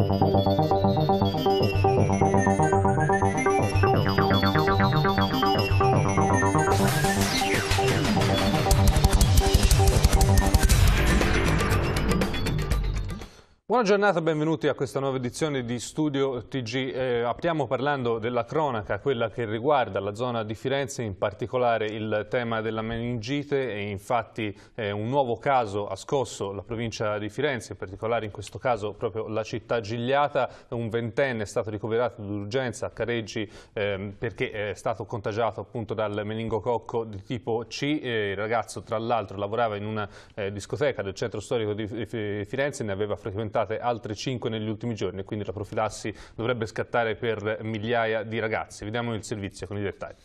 Buona giornata, benvenuti a questa nuova edizione di Studio TG. Apriamo parlando della cronaca, quella che riguarda la zona di Firenze, in particolare il tema della meningite, e infatti un nuovo caso ha scosso la provincia di Firenze, in particolare in questo caso proprio la città gigliata. Un ventenne è stato ricoverato d'urgenza a Careggi perché è stato contagiato appunto dal meningococco di tipo C. Il ragazzo tra l'altro lavorava in una discoteca del centro storico di Firenze, ne aveva frequentato altre 5 negli ultimi giorni, quindi la profilassi dovrebbe scattare per migliaia di ragazzi. Vediamo il servizio con i dettagli.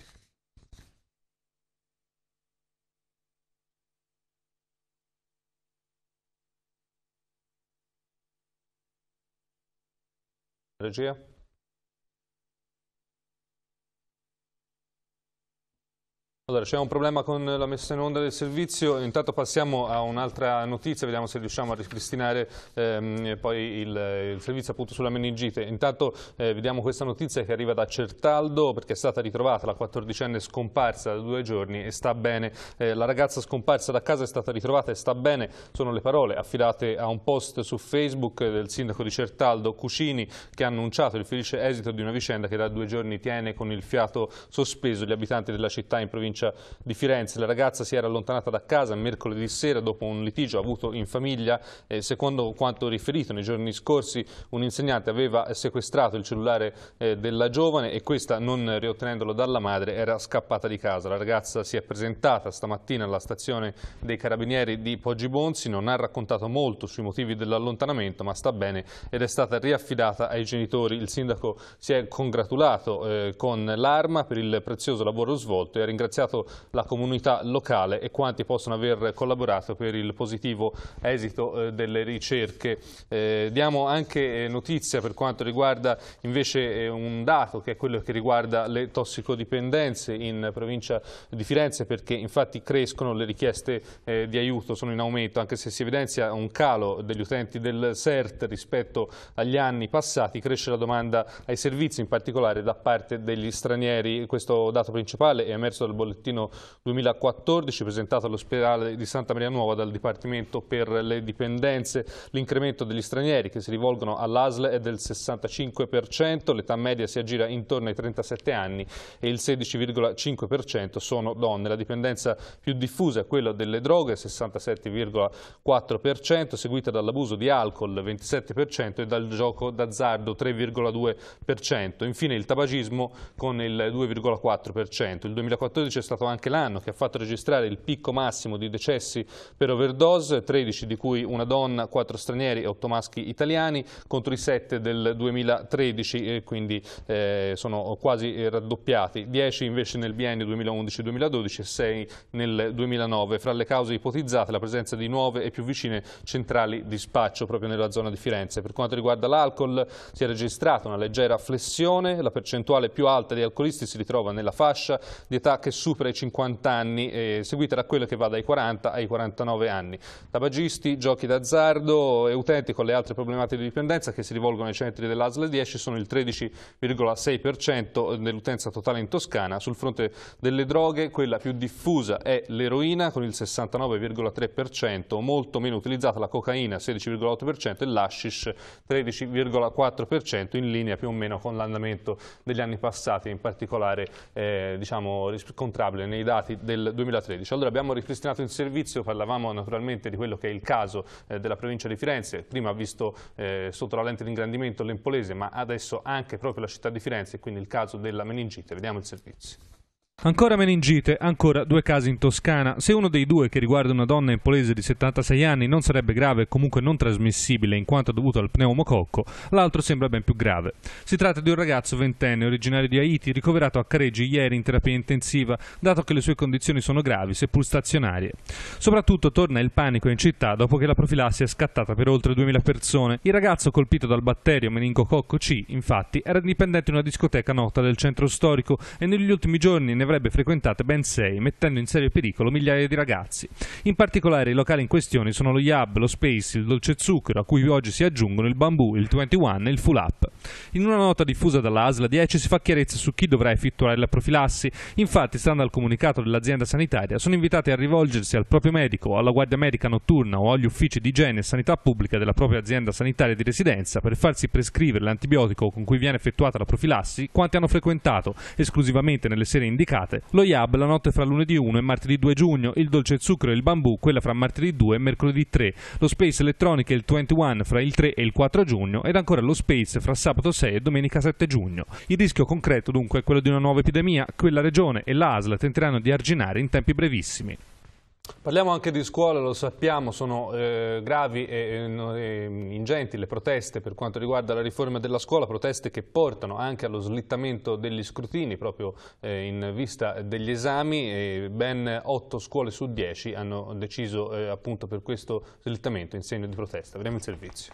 Regia? Allora, c'è un problema con la messa in onda del servizio, intanto passiamo a un'altra notizia, vediamo se riusciamo a ripristinare poi il servizio appunto sulla meningite. Intanto vediamo questa notizia che arriva da Certaldo, perché è stata ritrovata la 14enne scomparsa da 2 giorni e sta bene. La ragazza scomparsa da casa è stata ritrovata e sta bene, sono le parole affidate a un post su Facebook del sindaco di Certaldo, Cucini, che ha annunciato il felice esito di una vicenda che da 2 giorni tiene con il fiato sospeso gli abitanti della città in provincia di Firenze. La ragazza si era allontanata da casa mercoledì sera dopo un litigio avuto in famiglia. Secondo quanto riferito nei giorni scorsi, un insegnante aveva sequestrato il cellulare della giovane e questa, non riottenendolo dalla madre, era scappata di casa. La ragazza si è presentata stamattina alla stazione dei Carabinieri di Poggibonsi, non ha raccontato molto sui motivi dell'allontanamento, ma sta bene ed è stata riaffidata ai genitori. Il sindaco si è congratulato con l'Arma per il prezioso lavoro svolto e ha ringraziato la comunità locale e quanti possono aver collaborato per il positivo esito delle ricerche. Diamo anche notizia per quanto riguarda invece un dato, che è quello che riguarda le tossicodipendenze in provincia di Firenze, perché infatti crescono le richieste di aiuto, sono in aumento, anche se si evidenzia un calo degli utenti del SERT rispetto agli anni passati. Cresce la domanda ai servizi, in particolare da parte degli stranieri. Questo dato principale è emerso dal bollettino 2014 presentato all'ospedale di Santa Maria Nuova dal Dipartimento per le Dipendenze. L'incremento degli stranieri che si rivolgono all'ASL è del 65%, l'età media si aggira intorno ai 37 anni e il 16,5% sono donne. La dipendenza più diffusa è quella delle droghe, 67,4%, seguita dall'abuso di alcol, 27%, e dal gioco d'azzardo, 3,2%. Infine il tabagismo con il 2,4%. Il 2014 è stato anche l'anno che ha fatto registrare il picco massimo di decessi per overdose, 13 di cui una donna, 4 stranieri e 8 maschi italiani, contro i 7 del 2013, e quindi sono quasi raddoppiati, 10 invece nel biennio 2011-2012 e 6 nel 2009. Fra le cause ipotizzate la presenza di nuove e più vicine centrali di spaccio proprio nella zona di Firenze. Per quanto riguarda l'alcol si è registrata una leggera flessione, la percentuale più alta di alcolisti si ritrova nella fascia di età che supera i 50 anni, seguita da quella che va dai 40 ai 49 anni. Tabagisti, giochi d'azzardo e utenti con le altre problematiche di dipendenza che si rivolgono ai centri dell'ASL 10 sono il 13,6% dell'utenza totale in Toscana. Sul fronte delle droghe, quella più diffusa è l'eroina con il 69,3%, molto meno utilizzata la cocaina, 16,8%, e l'hashish, 13,4%, in linea più o meno con l'andamento degli anni passati, in particolare diciamo riscontrabile nei dati del 2013. Allora abbiamo ripristinato il servizio, parlavamo naturalmente di quello che è il caso della provincia di Firenze. Prima ha visto sotto la lente di ingrandimento l'Empolese, ma adesso anche proprio la città di Firenze, quindi il caso della meningite. Vediamo il servizio. Ancora meningite, ancora 2 casi in Toscana. Se uno dei 2, che riguarda una donna empolese di 76 anni, non sarebbe grave e comunque non trasmissibile in quanto dovuto al pneumococco, l'altro sembra ben più grave. Si tratta di un ragazzo ventenne originario di Haiti ricoverato a Careggi ieri in terapia intensiva, dato che le sue condizioni sono gravi, seppur stazionarie. Soprattutto torna il panico in città dopo che la profilassi è scattata per oltre 2000 persone. Il ragazzo colpito dal batterio meningococco C, infatti, era dipendente in una discoteca nota del centro storico e negli ultimi giorni ne avrebbe frequentate ben 6, mettendo in serio pericolo migliaia di ragazzi. In particolare i locali in questione sono lo Yab, lo Space, il Dolce Zucchero, a cui oggi si aggiungono il Bambù, il 21 e il Full Up. In una nota diffusa dalla ASL 10 si fa chiarezza su chi dovrà effettuare la profilassi. Infatti, stando al comunicato dell'azienda sanitaria, sono invitati a rivolgersi al proprio medico, alla guardia medica notturna o agli uffici di igiene e sanità pubblica della propria azienda sanitaria di residenza per farsi prescrivere l'antibiotico con cui viene effettuata la profilassi quanti hanno frequentato, esclusivamente nelle sere indicate, lo Yab la notte fra lunedì 1 e martedì 2 giugno, il Dolce Zucchero e il Bambù quella fra martedì 2 e mercoledì 3, lo Space Elettronica e il 21 fra il 3 e il 4 giugno ed ancora lo Space fra sabato 6 e domenica 7 giugno. Il rischio concreto dunque è quello di una nuova epidemia che la Regione e la ASL tenteranno di arginare in tempi brevissimi. Parliamo anche di scuola, lo sappiamo, sono gravi e ingenti le proteste per quanto riguarda la riforma della scuola, proteste che portano anche allo slittamento degli scrutini proprio in vista degli esami e ben 8 scuole su 10 hanno deciso appunto per questo slittamento in segno di protesta. Vediamo il servizio.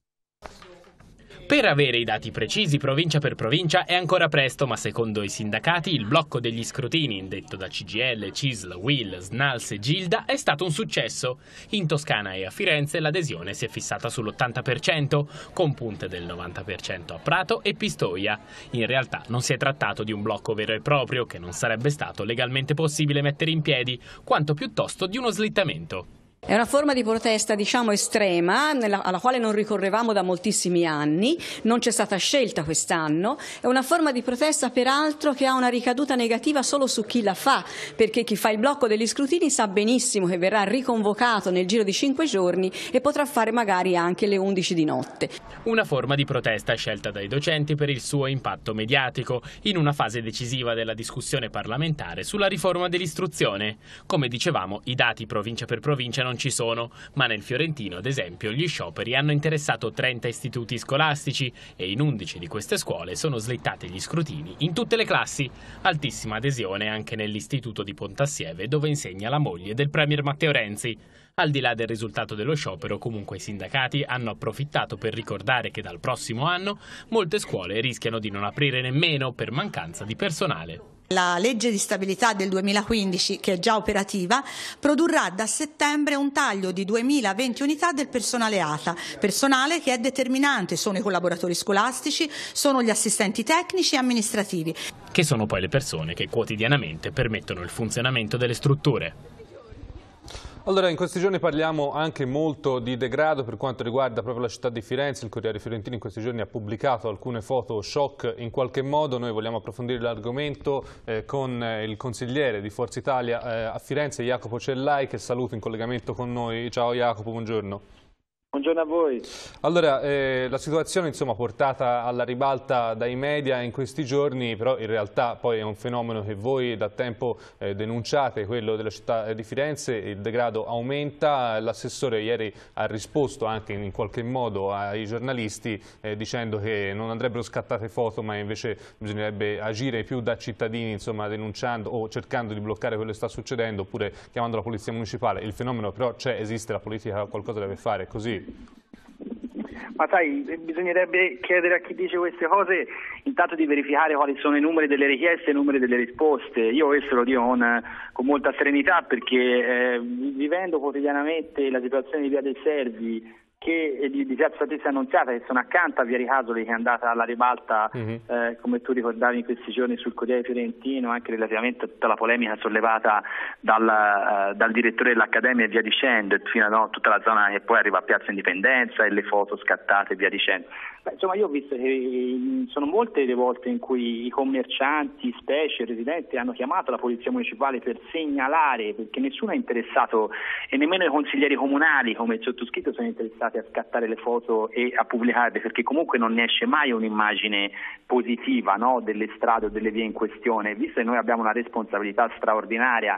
Per avere i dati precisi provincia per provincia è ancora presto, ma secondo i sindacati il blocco degli scrutini indetto da CGIL, CISL, UIL, SNALS e Gilda è stato un successo. In Toscana e a Firenze l'adesione si è fissata sull'80%, con punte del 90% a Prato e Pistoia. In realtà non si è trattato di un blocco vero e proprio, che non sarebbe stato legalmente possibile mettere in piedi, quanto piuttosto di uno slittamento. È una forma di protesta, diciamo, estrema, alla quale non ricorrevamo da moltissimi anni, non c'è stata scelta quest'anno, è una forma di protesta peraltro che ha una ricaduta negativa solo su chi la fa, perché chi fa il blocco degli scrutini sa benissimo che verrà riconvocato nel giro di 5 giorni e potrà fare magari anche le 11 di notte. Una forma di protesta scelta dai docenti per il suo impatto mediatico, in una fase decisiva della discussione parlamentare sulla riforma dell'istruzione. Come dicevamo, i dati provincia per provincia non ci sono, ma nel fiorentino, ad esempio, gli scioperi hanno interessato 30 istituti scolastici e in 11 di queste scuole sono slittati gli scrutini in tutte le classi. Altissima adesione anche nell'istituto di Pontassieve, dove insegna la moglie del premier Matteo Renzi. Al di là del risultato dello sciopero, comunque i sindacati hanno approfittato per ricordare che dal prossimo anno molte scuole rischiano di non aprire nemmeno per mancanza di personale. La legge di stabilità del 2015, che è già operativa, produrrà da settembre un taglio di 2020 unità del personale ATA, personale che è determinante, sono i collaboratori scolastici, sono gli assistenti tecnici e amministrativi. Che sono poi le persone che quotidianamente permettono il funzionamento delle strutture. Allora, in questi giorni parliamo anche molto di degrado per quanto riguarda proprio la città di Firenze. Il Corriere Fiorentino in questi giorni ha pubblicato alcune foto shock in qualche modo. Noi vogliamo approfondire l'argomento con il consigliere di Forza Italia a Firenze, Jacopo Cellai, che saluto in collegamento con noi. Ciao Jacopo, buongiorno. Buongiorno a voi. Allora, la situazione insomma portata alla ribalta dai media in questi giorni, però in realtà poi è un fenomeno che voi da tempo denunciate, quello della città di Firenze, il degrado aumenta, l'assessore ieri ha risposto anche in qualche modo ai giornalisti dicendo che non andrebbero scattate foto ma invece bisognerebbe agire più da cittadini, insomma denunciando o cercando di bloccare quello che sta succedendo oppure chiamando la polizia municipale. Il fenomeno però c'è, esiste, la politica qualcosa deve fare, è così? Ma sai, bisognerebbe chiedere a chi dice queste cose intanto di verificare quali sono i numeri delle richieste e i numeri delle risposte. Io questo lo dico con molta serenità perché vivendo quotidianamente la situazione di Via dei Servi di Piazza Patrizia Annunziata, che sono accanto a Via Ricasoli, che è andata alla ribalta, come tu ricordavi in questi giorni sul Corriere Fiorentino, anche relativamente a tutta la polemica sollevata dal direttore dell'Accademia e via dicendo, fino a tutta la zona che poi arriva a Piazza Indipendenza e le foto scattate e via dicendo. Insomma, io ho visto che sono molte le volte in cui i commercianti, specie residenti, hanno chiamato la polizia municipale per segnalare, perché nessuno è interessato e nemmeno i consiglieri comunali come il sottoscritto sono interessati a scattare le foto e a pubblicarle, perché comunque non ne esce mai un'immagine positiva, no, delle strade o delle vie in questione, visto che noi abbiamo una responsabilità straordinaria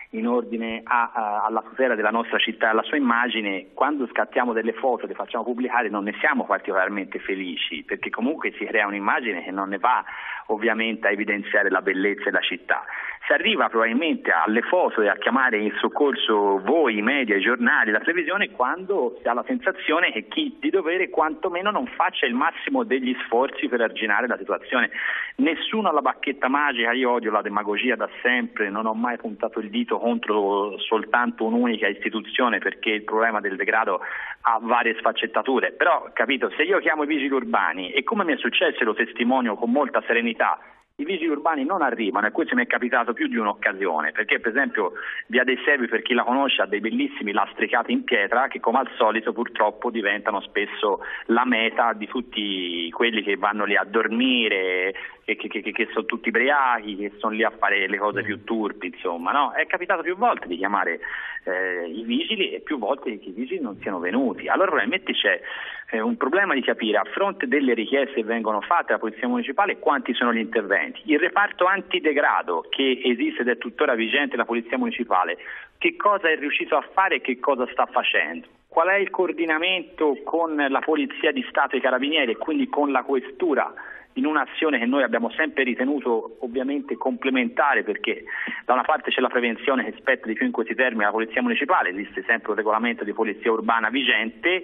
in ordine alla tutela della nostra città e alla sua immagine, quando scattiamo delle foto e le facciamo pubblicare non ne siamo particolarmente felici, perché comunque si crea un'immagine che non ne va ovviamente a evidenziare la bellezza della città. Si arriva probabilmente alle foto e a chiamare in soccorso voi, i media, i giornali, la televisione, quando si ha la sensazione che chi di dovere quantomeno non faccia il massimo degli sforzi per arginare la situazione. Nessuno ha la bacchetta magica, io odio la demagogia da sempre, non ho mai puntato il dito contro soltanto un'unica istituzione, perché il problema del degrado ha varie sfaccettature, però capito, se io chiamo i vigili urbani e come mi è successo e lo testimonio con molta serenità, i vigili urbani non arrivano, e questo mi è capitato più di un'occasione, perché per esempio Via dei Servi, per chi la conosce, ha dei bellissimi lastricati in pietra che come al solito purtroppo diventano spesso la meta di tutti quelli che vanno lì a dormire, che sono tutti ubriachi, che sono lì a fare le cose più turpi, insomma, no? È capitato più volte di chiamare i vigili e più volte che i vigili non siano venuti. Allora probabilmente c'è un problema di capire, a fronte delle richieste che vengono fatte alla Polizia Municipale, quanti sono gli interventi. Il reparto antidegrado che esiste ed è tuttora vigente la Polizia Municipale, che cosa è riuscito a fare e che cosa sta facendo? Qual è il coordinamento con la Polizia di Stato e i Carabinieri e quindi con la Questura, in un'azione che noi abbiamo sempre ritenuto ovviamente complementare, perché da una parte c'è la prevenzione che spetta di più in questi termini alla Polizia Municipale, esiste sempre un regolamento di polizia urbana vigente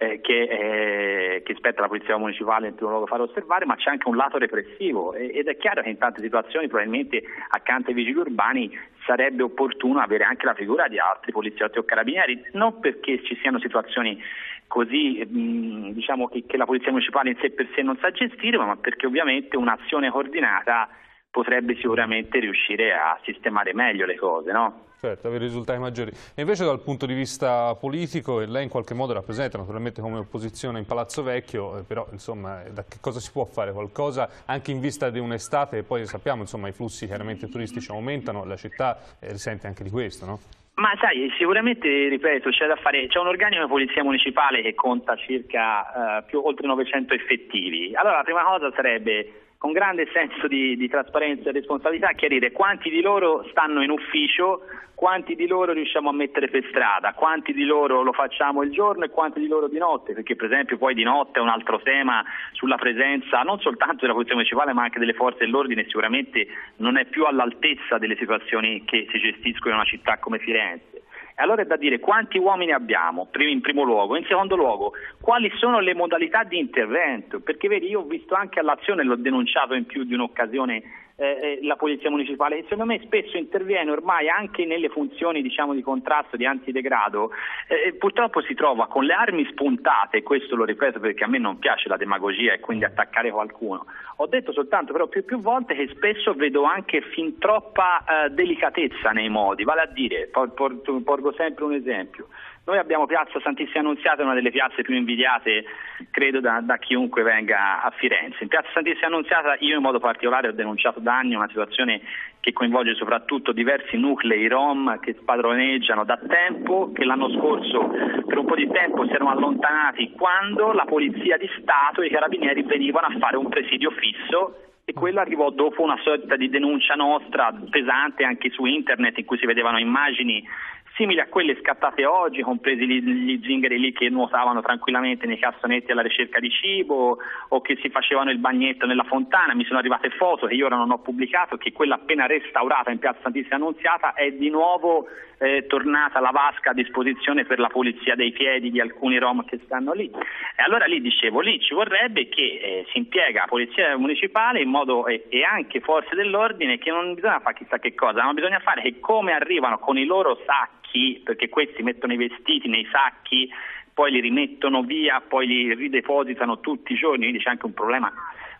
che spetta alla Polizia Municipale in primo luogo fare osservare, ma c'è anche un lato repressivo ed è chiaro che in tante situazioni probabilmente accanto ai vigili urbani sarebbe opportuno avere anche la figura di altri poliziotti o carabinieri, non perché ci siano situazioni così diciamo che la Polizia Municipale in sé per sé non sa gestire, ma perché ovviamente un'azione coordinata potrebbe sicuramente riuscire a sistemare meglio le cose, no? Certo, avere risultati maggiori. E invece dal punto di vista politico, e lei in qualche modo rappresenta naturalmente come opposizione in Palazzo Vecchio, però insomma da che cosa si può fare? Qualcosa anche in vista di un'estate, e poi sappiamo insomma i flussi chiaramente turistici aumentano, la città risente anche di questo, no? Ma sai, sicuramente, ripeto, c'è da fare, c'è un organico di polizia municipale che conta circa oltre 900 effettivi. Allora la prima cosa sarebbe, con grande senso di trasparenza e responsabilità, chiarire quanti di loro stanno in ufficio, quanti di loro riusciamo a mettere per strada, quanti di loro lo facciamo il giorno e quanti di loro di notte, perché per esempio poi di notte è un altro tema sulla presenza non soltanto della Polizia Municipale ma anche delle forze dell'ordine, sicuramente non è più all'altezza delle situazioni che si gestiscono in una città come Firenze. E allora è da dire quanti uomini abbiamo, in primo luogo, in secondo luogo quali sono le modalità di intervento, perché vedi, io ho visto anche all'azione, l'ho denunciato in più di un'occasione, la Polizia Municipale, che secondo me spesso interviene ormai anche nelle funzioni diciamo di contrasto, di antidegrado, purtroppo si trova con le armi spuntate, questo lo ripeto perché a me non piace la demagogia e quindi attaccare qualcuno. Ho detto soltanto però più volte che spesso vedo anche fin troppa delicatezza nei modi, vale a dire, porgo sempre un esempio. Noi abbiamo Piazza Santissima Annunziata, una delle piazze più invidiate, credo, da chiunque venga a Firenze. In Piazza Santissima Annunziata io in modo particolare ho denunciato da anni una situazione che coinvolge soprattutto diversi nuclei rom che spadroneggiano da tempo, che l'anno scorso per un po' di tempo si erano allontanati quando la Polizia di Stato e i Carabinieri venivano a fare un presidio fisso. E quello arrivò dopo una sorta di denuncia nostra pesante anche su internet, in cui si vedevano immagini simili a quelle scattate oggi, compresi gli zingari lì che nuotavano tranquillamente nei cassonetti alla ricerca di cibo o che si facevano il bagnetto nella fontana. Mi sono arrivate foto che io ora non ho pubblicato, che quella appena restaurata in Piazza Santissima Annunziata è di nuovo tornata la vasca a disposizione per la pulizia dei piedi di alcuni rom che stanno lì. E allora lì dicevo, lì ci vorrebbe che si impiega la Polizia Municipale in modo e anche forze dell'ordine, che non bisogna fare chissà che cosa, ma bisogna fare che come arrivano con i loro sacchi, perché questi mettono i vestiti nei sacchi, poi li rimettono via, poi li ridepositano tutti i giorni, quindi c'è anche un problema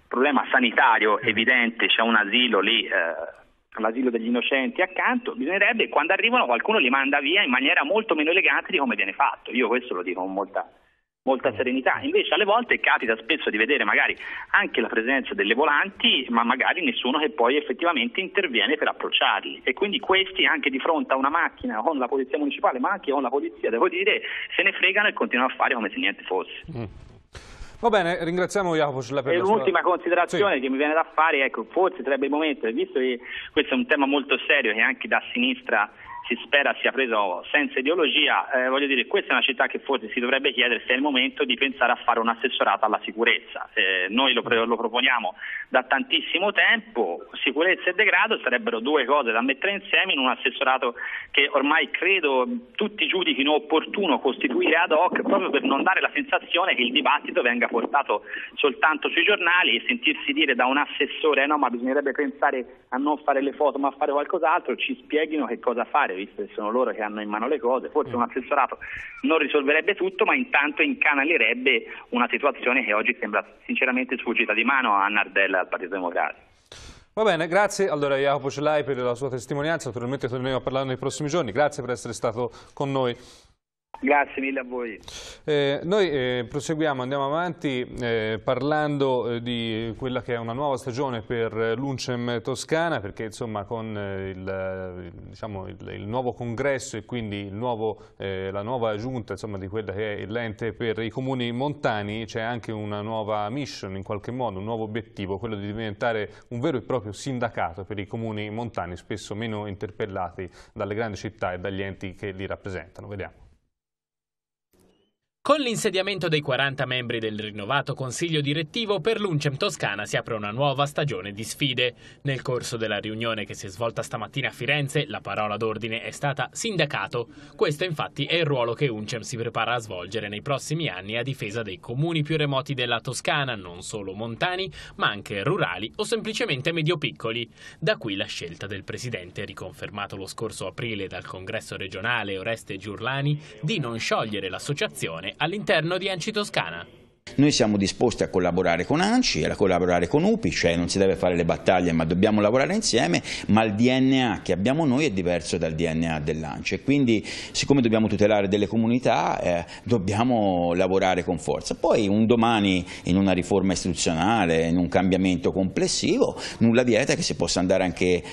sanitario evidente, c'è un asilo lì, l'asilo degli innocenti accanto, bisognerebbe quando arrivano qualcuno li manda via in maniera molto meno elegante di come viene fatto. Io questo lo dico con molta serenità. Invece alle volte capita spesso di vedere magari anche la presenza delle volanti, ma magari nessuno che poi effettivamente interviene per approcciarli, e quindi questi anche di fronte a una macchina con la Polizia Municipale ma anche con la Polizia, devo dire, se ne fregano e continuano a fare come se niente fosse. Va bene, ringraziamo Jacopo Cella per la sua... L'ultima considerazione che mi viene da fare, ecco, forse sarebbe il momento, visto che questo è un tema molto serio che anche da sinistra si spera sia preso senza ideologia. Voglio dire, questa è una città che forse si dovrebbe chiedere se è il momento di pensare a fare un assessorato alla sicurezza. Noi lo proponiamo da tantissimo tempo. Sicurezza e degrado sarebbero due cose da mettere insieme in un assessorato che ormai credo tutti giudichino opportuno costituire ad hoc, proprio per non dare la sensazione che il dibattito venga portato soltanto sui giornali e sentirsi dire da un assessore no, ma bisognerebbe pensare a non fare le foto ma a fare qualcos'altro. Ci spieghino che cosa fare, visto che sono loro che hanno in mano le cose. Forse un assessorato non risolverebbe tutto, ma intanto incanalerebbe una situazione che oggi sembra sinceramente sfuggita di mano a Nardella e al Partito Democratico. Va bene, grazie allora Jacopo Celai per la sua testimonianza, naturalmente torneremo a parlare nei prossimi giorni, grazie per essere stato con noi. Grazie mille a voi. Noi proseguiamo, andiamo avanti parlando di quella che è una nuova stagione per l'UNCEM Toscana, perché insomma con il nuovo congresso e quindi la nuova giunta insomma, di quella che è l'ente per i comuni montani, c'è anche una nuova mission in qualche modo, un nuovo obiettivo, quello di diventare un vero e proprio sindacato per i comuni montani, spesso meno interpellati dalle grandi città e dagli enti che li rappresentano. Vediamo. Con l'insediamento dei 40 membri del rinnovato consiglio direttivo, per l'UNCEM Toscana si apre una nuova stagione di sfide. Nel corso della riunione che si è svolta stamattina a Firenze, la parola d'ordine è stata sindacato. Questo infatti è il ruolo che UNCEM si prepara a svolgere nei prossimi anni a difesa dei comuni più remoti della Toscana, non solo montani, ma anche rurali o semplicemente medio-piccoli. Da qui la scelta del presidente, riconfermato lo scorso aprile dal congresso regionale Oreste Giurlani, di non sciogliere l'associazione all'interno di ANCI Toscana. Noi siamo disposti a collaborare con ANCI e a collaborare con UPI, cioè non si deve fare le battaglie ma dobbiamo lavorare insieme, ma il DNA che abbiamo noi è diverso dal DNA dell'ANCI e quindi siccome dobbiamo tutelare delle comunità dobbiamo lavorare con forza. Poi un domani in una riforma istituzionale, in un cambiamento complessivo, nulla vieta che si possa andare anche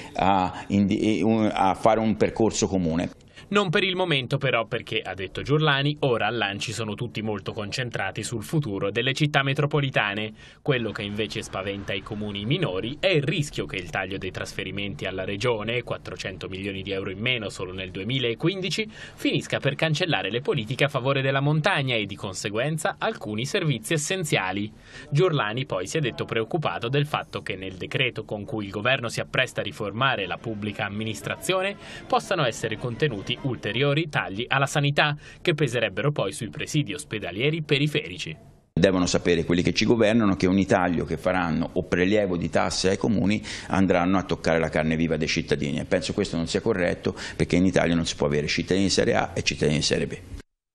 a fare un percorso comune. Non per il momento però, perché, ha detto Giurlani, ora all'ANCI sono tutti molto concentrati sul futuro delle città metropolitane. Quello che invece spaventa i comuni minori è il rischio che il taglio dei trasferimenti alla regione, 400 milioni di euro in meno solo nel 2015, finisca per cancellare le politiche a favore della montagna e di conseguenza alcuni servizi essenziali. Giurlani poi si è detto preoccupato del fatto che nel decreto con cui il governo si appresta a riformare la pubblica amministrazione possano essere contenuti ulteriori tagli alla sanità che peserebbero poi sui presidi ospedalieri periferici. Devono sapere quelli che ci governano che ogni taglio che faranno o prelievo di tasse ai comuni andranno a toccare la carne viva dei cittadini e penso questo non sia corretto perché in Italia non si può avere cittadini di serie A e cittadini di serie B.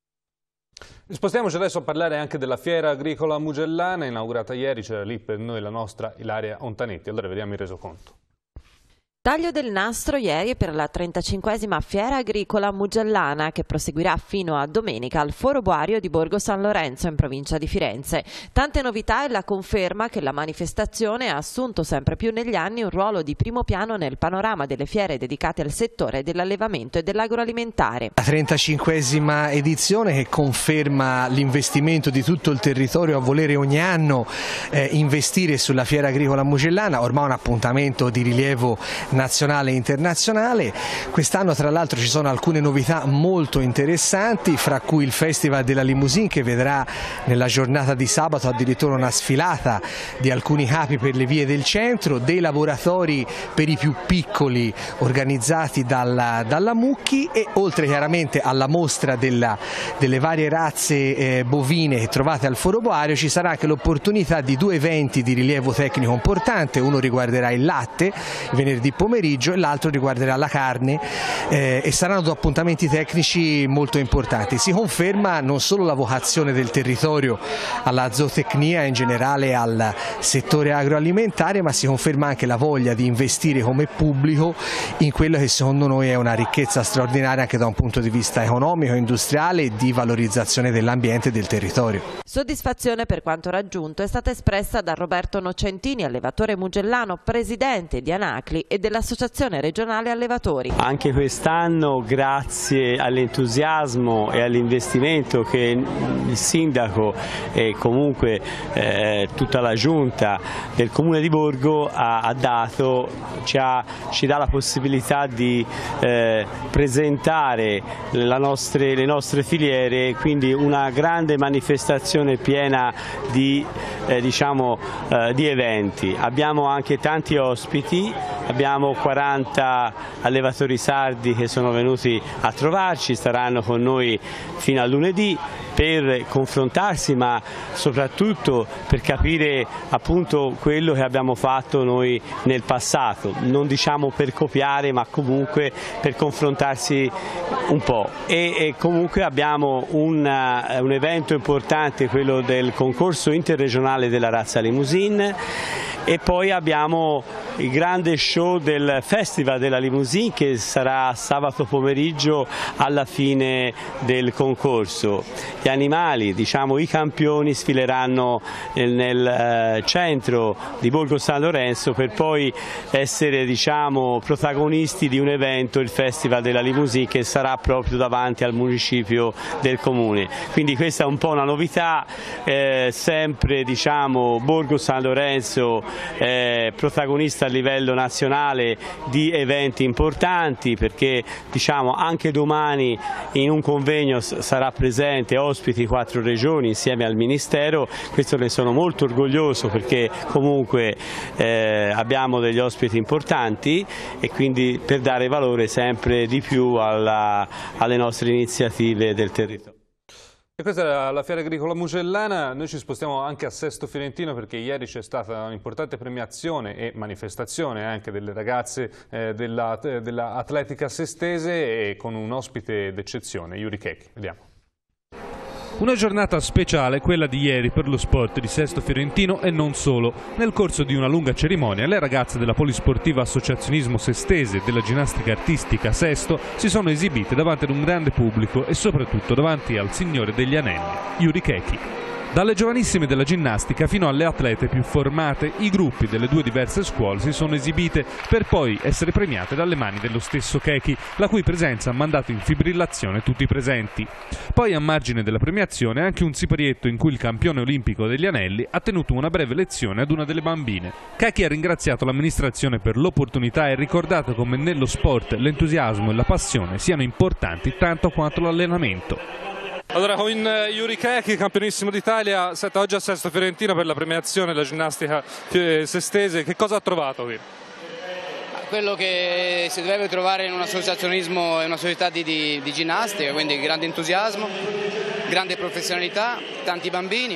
Spostiamoci adesso a parlare anche della Fiera Agricola Mugellana, inaugurata ieri, c'era lì per noi la nostra Ilaria Ontanetti. Allora vediamo il resoconto. Taglio del nastro ieri per la 35esima Fiera Agricola Mugellana che proseguirà fino a domenica al Foro Boario di Borgo San Lorenzo in provincia di Firenze. Tante novità e la conferma che la manifestazione ha assunto sempre più negli anni un ruolo di primo piano nel panorama delle fiere dedicate al settore dell'allevamento e dell'agroalimentare. La 35esima edizione che conferma l'investimento di tutto il territorio a volere ogni anno investire sulla Fiera Agricola Mugellana, ormai un appuntamento di rilievo nazionale e internazionale. Quest'anno tra l'altro ci sono alcune novità molto interessanti, fra cui il Festival della Limousine che vedrà nella giornata di sabato addirittura una sfilata di alcuni capi per le vie del centro, dei laboratori per i più piccoli organizzati dalla Mucchi e oltre chiaramente alla mostra delle varie razze bovine che trovate al Foro Boario ci sarà anche l'opportunità di due eventi di rilievo tecnico importante, uno riguarderà il latte venerdì pomeriggio e l'altro riguarderà la carne e saranno due appuntamenti tecnici molto importanti. Si conferma non solo la vocazione del territorio alla zootecnia, in generale al settore agroalimentare, ma si conferma anche la voglia di investire come pubblico in quello che secondo noi è una ricchezza straordinaria anche da un punto di vista economico, industriale e di valorizzazione dell'ambiente e del territorio. Soddisfazione per quanto raggiunto è stata espressa da Roberto Nocentini, allevatore mugellano, presidente di Anacli e della dell'Associazione Regionale Allevatori. Anche quest'anno, grazie all'entusiasmo e all'investimento che il sindaco e comunque tutta la giunta del Comune di Borgo ha dato, ci dà la possibilità di presentare le nostre filiere, quindi una grande manifestazione piena di eventi. Abbiamo anche tanti ospiti, abbiamo 40 allevatori sardi che sono venuti a trovarci, staranno con noi fino a lunedì per confrontarsi, ma soprattutto per capire appunto quello che abbiamo fatto noi nel passato, non diciamo per copiare, ma comunque per confrontarsi un po'. E comunque abbiamo un evento importante, quello del concorso interregionale della razza limousine, e poi abbiamo il grande show del Festival della Limousine che sarà sabato pomeriggio alla fine del concorso. Gli animali, diciamo i campioni, sfileranno nel centro di Borgo San Lorenzo per poi essere protagonisti di un evento, il Festival della Limousine, che sarà proprio davanti al municipio del comune. Quindi questa è un po' una novità, sempre Borgo San Lorenzo protagonista a livello nazionale di eventi importanti, perché anche domani in un convegno sarà presente ospiti 4 regioni insieme al Ministero. Questo ne sono molto orgoglioso, perché comunque abbiamo degli ospiti importanti, e quindi per dare valore sempre di più alle nostre iniziative del territorio. E questa era la Fiera Agricola Mugellana. Noi ci spostiamo anche a Sesto Fiorentino, perché ieri c'è stata un'importante premiazione e manifestazione anche delle ragazze della atletica sestese, e con un ospite d'eccezione, Yuri Checchi. Vediamo. Una giornata speciale, quella di ieri, per lo sport di Sesto Fiorentino e non solo. Nel corso di una lunga cerimonia, le ragazze della Polisportiva Associazionismo Sestese e della Ginnastica Artistica Sesto si sono esibite davanti ad un grande pubblico e soprattutto davanti al Signore degli Anelli, Yuri Checchi. Dalle giovanissime della ginnastica fino alle atlete più formate, i gruppi delle 2 diverse scuole si sono esibite per poi essere premiate dalle mani dello stesso Checchi, la cui presenza ha mandato in fibrillazione tutti i presenti. Poi, a margine della premiazione, anche un siparietto in cui il campione olimpico degli anelli ha tenuto una breve lezione ad una delle bambine. Checchi ha ringraziato l'amministrazione per l'opportunità e ricordato come nello sport l'entusiasmo e la passione siano importanti tanto quanto l'allenamento. Allora, con Yuri Checchi, campionissimo d'Italia, siete oggi a Sesto Fiorentino per la premiazione della ginnastica sestese. Che cosa ha trovato qui? Quello che si dovrebbe trovare in un associazionismo e una società di ginnastica, quindi grande entusiasmo, grande professionalità, tanti bambini.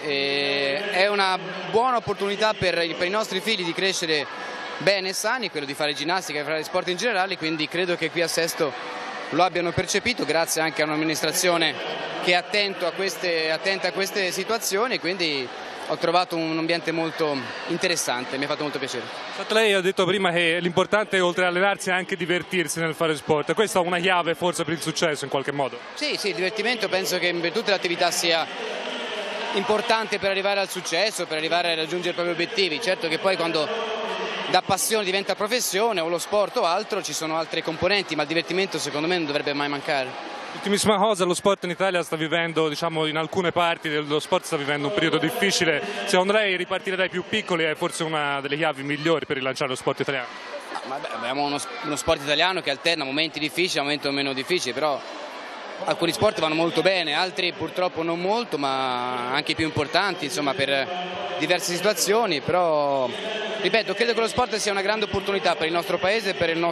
È una buona opportunità per i nostri figli di crescere bene e sani, quello di fare ginnastica e fare sport in generale, quindi credo che qui a Sesto lo abbiano percepito, grazie anche a un'amministrazione che è attenta a queste situazioni, quindi ho trovato un ambiente molto interessante, mi ha fatto molto piacere. Lei ha detto prima che l'importante, oltre ad allenarsi, è anche divertirsi nel fare sport. Questa è una chiave forse per il successo in qualche modo? Sì, il divertimento penso che in tutte le attività sia importante per arrivare al successo, per arrivare a raggiungere i propri obiettivi. Certo che poi quando da passione diventa professione, o lo sport o altro, ci sono altre componenti, ma il divertimento secondo me non dovrebbe mai mancare. Ultimissima cosa, lo sport in Italia sta vivendo, in alcune parti dello sport sta vivendo un periodo difficile. Secondo lei ripartire dai più piccoli è forse una delle chiavi migliori per rilanciare lo sport italiano? Abbiamo uno sport italiano che alterna momenti difficili a momenti meno difficili, però alcuni sport vanno molto bene, altri purtroppo non molto, ma anche più importanti, per diverse situazioni. Però ripeto, credo che lo sport sia una grande opportunità per il nostro paese e per i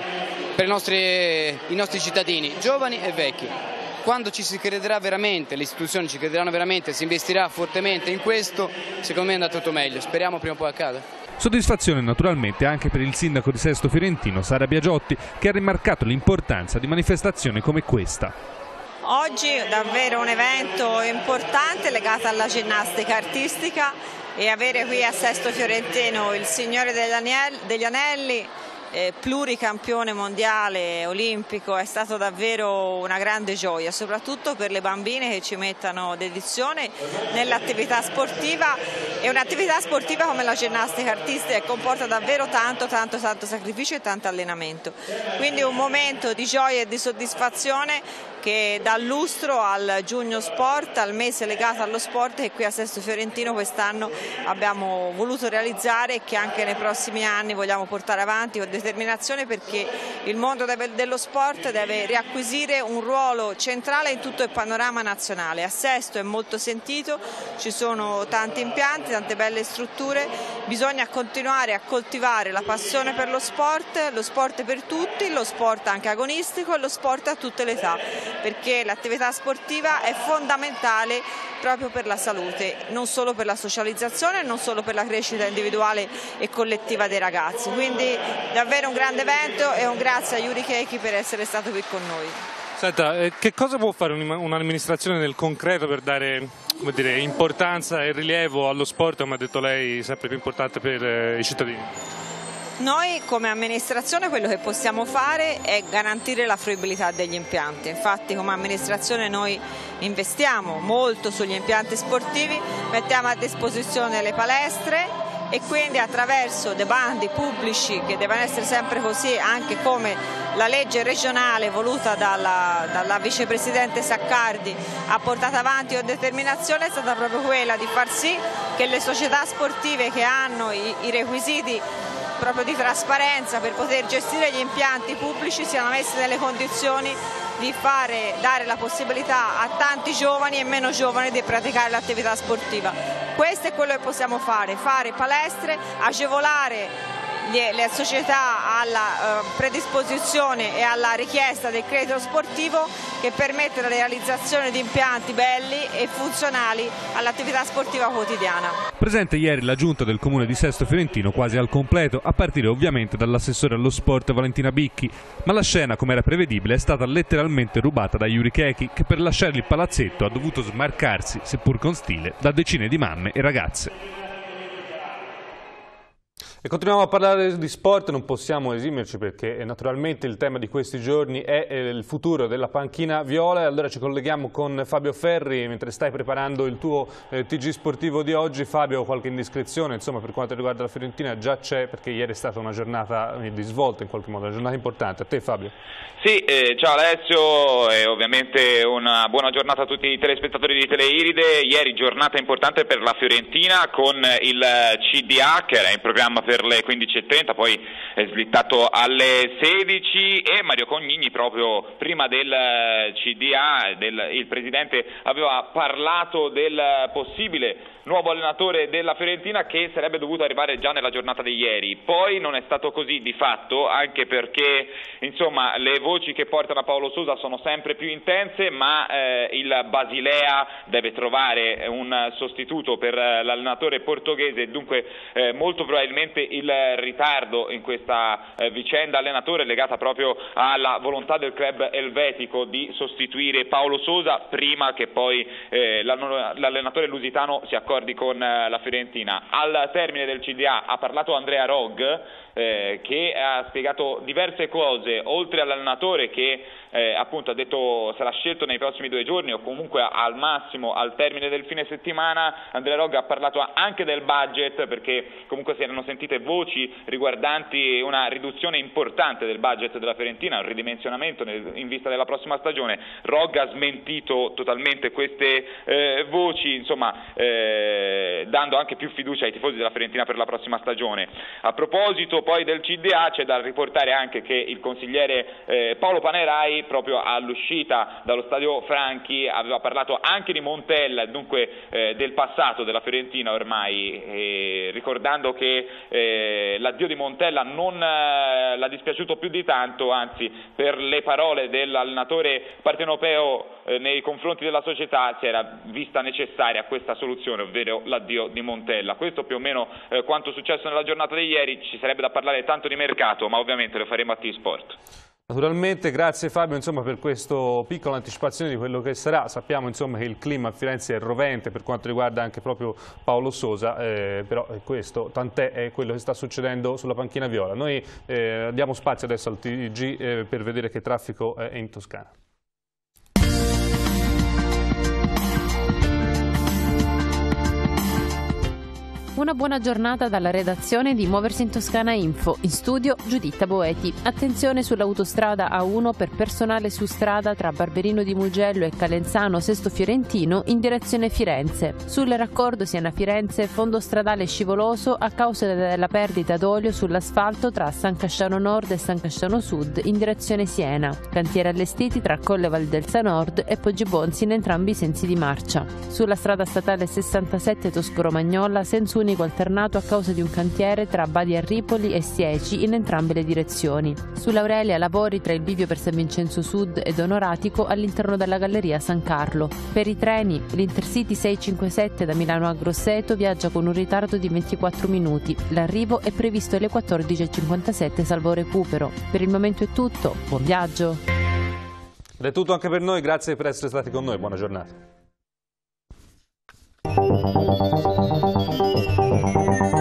nostri cittadini, giovani e vecchi. Quando ci si crederà veramente, le istituzioni ci crederanno veramente, si investirà fortemente in questo, secondo me è andato tutto meglio. Speriamo prima o poi accada. Soddisfazione naturalmente anche per il sindaco di Sesto Fiorentino, Sara Biagiotti, che ha rimarcato l'importanza di manifestazioni come questa. Oggi davvero un evento importante legato alla ginnastica artistica, e avere qui a Sesto Fiorentino il Signore degli Anelli pluricampione mondiale olimpico è stato davvero una grande gioia, soprattutto per le bambine che ci mettono dedizione nell'attività sportiva, e un'attività sportiva come la ginnastica artistica comporta davvero tanto sacrificio e tanto allenamento. Quindi un momento di gioia e di soddisfazione che dà lustro al Giugno Sport, al mese legato allo sport, che qui a Sesto Fiorentino quest'anno abbiamo voluto realizzare e che anche nei prossimi anni vogliamo portare avanti con determinazione, perché il mondo dello sport deve riacquisire un ruolo centrale in tutto il panorama nazionale. A Sesto è molto sentito, ci sono tanti impianti, tante belle strutture, bisogna continuare a coltivare la passione per lo sport per tutti, lo sport anche agonistico e lo sport a tutte le età, perché l'attività sportiva è fondamentale proprio per la salute, non solo per la socializzazione, non solo per la crescita individuale e collettiva dei ragazzi. Quindi davvero un grande evento e un grazie a Yuri Keiki per essere stato qui con noi. Senta, che cosa può fare un'amministrazione nel concreto per dare, come dire, importanza e rilievo allo sport, come ha detto lei, sempre più importante per i cittadini? Noi come amministrazione quello che possiamo fare è garantire la fruibilità degli impianti. Infatti come amministrazione noi investiamo molto sugli impianti sportivi, mettiamo a disposizione le palestre e quindi attraverso dei bandi pubblici, che devono essere sempre così, anche come la legge regionale voluta dalla vicepresidente Saccardi ha portato avanti con determinazione, è stata proprio quella di far sì che le società sportive che hanno i requisiti proprio di trasparenza per poter gestire gli impianti pubblici siano messi nelle condizioni di dare la possibilità a tanti giovani e meno giovani di praticare l'attività sportiva. Questo è quello che possiamo fare palestre, agevolare le società alla predisposizione e alla richiesta del credito sportivo, che permette la realizzazione di impianti belli e funzionali all'attività sportiva quotidiana. Presente ieri la giunta del comune di Sesto Fiorentino quasi al completo, a partire ovviamente dall'assessore allo sport Valentina Bicchi, ma la scena, come era prevedibile, è stata letteralmente rubata da Yuri Keiki, che per lasciare il palazzetto ha dovuto smarcarsi, seppur con stile, da decine di mamme e ragazze. E continuiamo a parlare di sport, non possiamo esimerci perché naturalmente il tema di questi giorni è il futuro della panchina viola. Allora ci colleghiamo con Fabio Ferri mentre stai preparando il tuo TG sportivo di oggi. Fabio, qualche indiscrezione insomma per quanto riguarda la Fiorentina già c'è, perché ieri è stata una giornata di svolta in qualche modo, una giornata importante. A te Fabio. Sì, ciao Alessio e ovviamente una buona giornata a tutti i telespettatori di Teleiride. Ieri giornata importante per la Fiorentina con il CDA che era in programma per le 15:30, poi è slittato alle 16 e Mario Cognini proprio prima del CDA, il presidente aveva parlato del possibile nuovo allenatore della Fiorentina che sarebbe dovuto arrivare già nella giornata di ieri. Poi non è stato così di fatto, anche perché insomma le voci che portano a Paolo Sousa sono sempre più intense, ma il Basilea deve trovare un sostituto per l'allenatore portoghese, dunque molto probabilmente il ritardo in questa vicenda allenatore è legata proprio alla volontà del club elvetico di sostituire Paolo Sousa prima che poi l'allenatore lusitano si accordi con la Fiorentina. Al termine del CDA ha parlato Andrea Rog, che ha spiegato diverse cose, oltre all'allenatore che appunto ha detto sarà scelto nei prossimi 2 giorni o comunque al massimo al termine del fine settimana. Andrea Rog ha parlato anche del budget, perché comunque si erano sentite voci riguardanti una riduzione importante del budget della Fiorentina, un ridimensionamento in vista della prossima stagione. Rog ha smentito totalmente queste voci, insomma dando anche più fiducia ai tifosi della Fiorentina per la prossima stagione. A proposito poi del CDA c'è da riportare anche che il consigliere Paolo Panerai proprio all'uscita dallo stadio Franchi aveva parlato anche di Montella, dunque del passato della Fiorentina ormai, ricordando che l'addio di Montella non l'ha dispiaciuto più di tanto, anzi per le parole dell'allenatore partenopeo nei confronti della società si era vista necessaria questa soluzione, ovvero l'addio di Montella. Questo più o meno quanto successo nella giornata di ieri. Ci sarebbe da parlare tanto di mercato, ma ovviamente lo faremo a T-Sport. Naturalmente, grazie Fabio per questa piccola anticipazione di quello che sarà. Sappiamo che il clima a Firenze è rovente per quanto riguarda anche proprio Paolo Sosa, però questo tant'è è quello che sta succedendo sulla panchina viola. Noi diamo spazio adesso al TG per vedere che traffico è in Toscana. Una buona giornata dalla redazione di Muoversi in Toscana Info. In studio Giuditta Boeti. Attenzione sull'autostrada A1 per personale su strada tra Barberino di Mugello e Calenzano Sesto Fiorentino in direzione Firenze. Sul raccordo Siena-Firenze fondo stradale scivoloso a causa della perdita d'olio sull'asfalto tra San Casciano Nord e San Casciano Sud in direzione Siena. Cantieri allestiti tra Colle Valdelsa Nord e Poggibonsi in entrambi i sensi di marcia. Sulla strada statale 67 Tosco-Romagnola senso unico alternato a causa di un cantiere tra Badi a Ripoli e Sieci in entrambe le direzioni. Sull'Aurelia lavori tra il bivio per San Vincenzo Sud ed Onoratico all'interno della galleria San Carlo. Per i treni, l'Intercity 657 da Milano a Grosseto viaggia con un ritardo di 24 minuti. L'arrivo è previsto alle 14:57 salvo recupero. Per il momento è tutto, buon viaggio! Ed è tutto anche per noi, grazie per essere stati con noi, buona giornata.